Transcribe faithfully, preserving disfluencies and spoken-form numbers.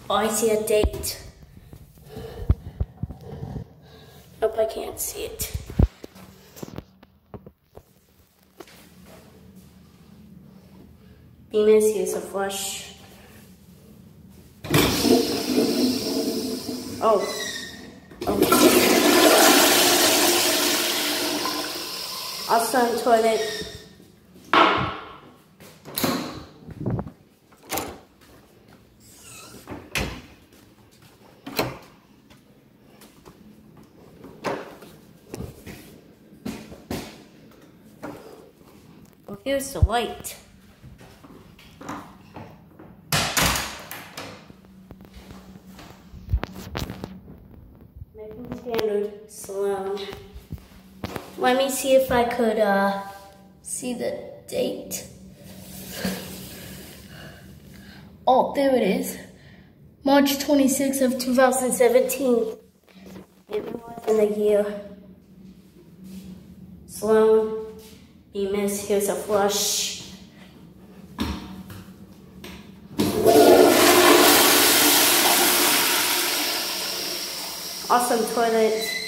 Oh, I see a date. Nope, I can't see it. Bemis, here's a flush. Oh. Oh. Also on toilet. Well, here's the light. Making standard salon. Let me see if I could uh, see the date. Oh, there it is. March twenty-sixth of two thousand seventeen. It was in the year. Sloan, Bemis, here's a flush. Awesome toilet.